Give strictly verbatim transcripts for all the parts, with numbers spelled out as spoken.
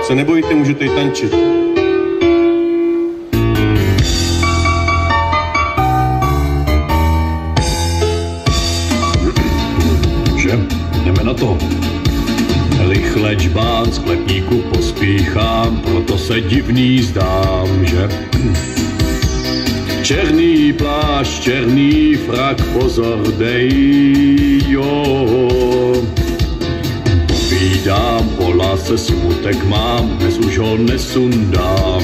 se nebojte, můžete i tančit. Že? Jdeme na to. Rychle džbán sklepníku pospíchám, proto se divný zdám, že? Černý plášť, černý frak, pozor dej, jo. Povídám, po lásce smutek mám, dnes už ho nesundám.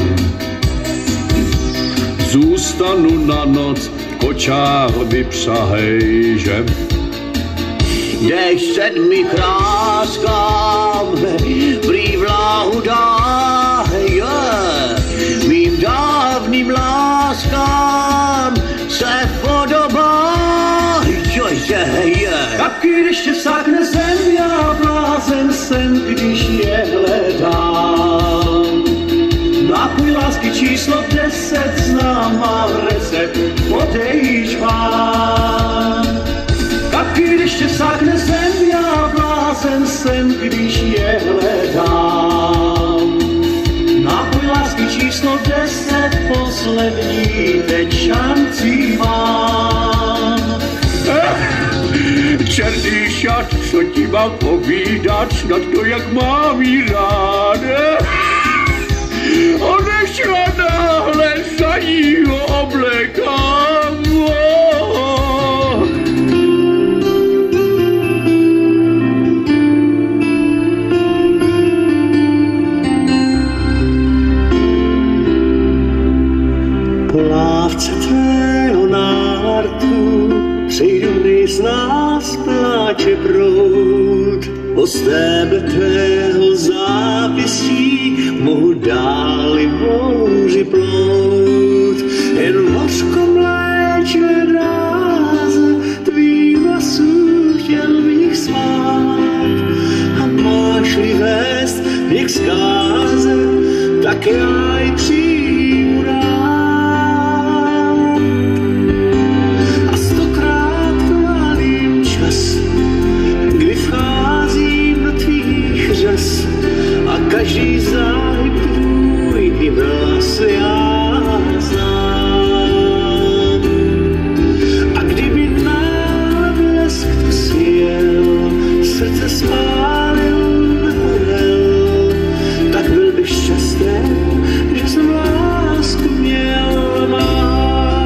Zůstanu na noc, kočár vypřahej, že? Jdeš sedmi kráskám, prý vláhu dá, yeah. Mým dávným láskám se podobá, jože, yeah. Kapky, když tě vsákne zem, já blázen jsem, když je hledám. Nápoj lásky číslo deset, znám, mám recept, podejš vám. Kapky, když tě vsákne zem, já blázen jsem, když je hledám. Nápoj lásky číslo deset, poslední, teď šancí mám. Černý šat, co ti mám povídat, snad to jak mám jí rád. Odešla náhle, za ní ho oblekám. Po lávce tvého nártu sejdu z nás pláče proud. Po stéble tvého zápisí mohu dáli bouři plout. Jen mořko mléčné dráze tvých vlasů chtěl bych smát. A máš-li vést mě k zkáze, tak já ji přijmu rád. A stokrát chválím čas, kdy vcházím do tvých řas a každý záhyb tvůj i vlas já znám. A kdyby náhle blesk tu svěl, srdce spálil, nehorel, tak byl bych šťastný, že jsem lásku měl mám.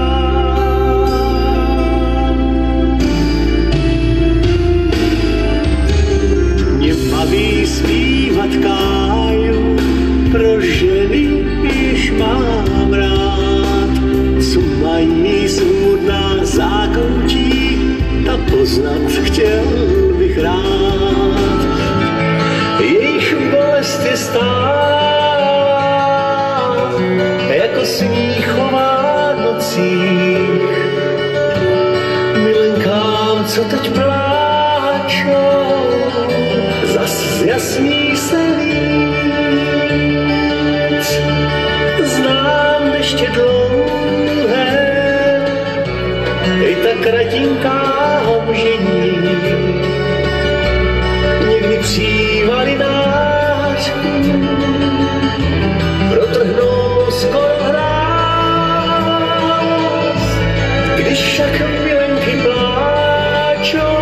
Mě baví zpívat káju pro ženy, jež mám rád, co mají smutná zákoutí, a poznat chtěl bych rád. Jejich bolest je stát, jako smíchová nocích. Milenkám, co teď pláčou, zas zjasní se víc. Znám deště dlouhé, i tak kratinká mžení. Někdy přívaly nářků protrhnou skoro hráz. Když však milenky pláčou,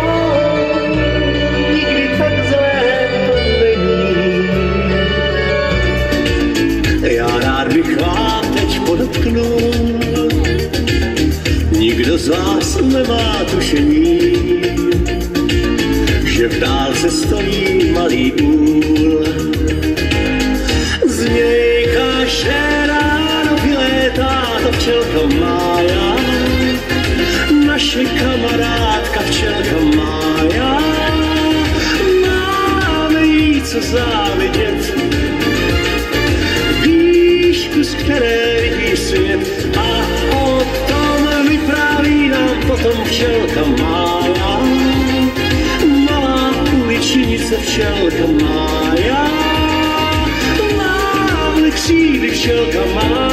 nikdy tak zlé to není. Já rád bych vám teď podotknul, nikdo z vás nemá tušení, že v dálce stojí malý úl. Z něj každé ráno vylétá ta včelka Mája, naše kamarádka včelka Mája. Máme jí co závidět, výšku, z které vidí svět, a o tom vypráví nám potom včelka Mája. Malá uličnice včelka Mája, mám křídy včelka Mája.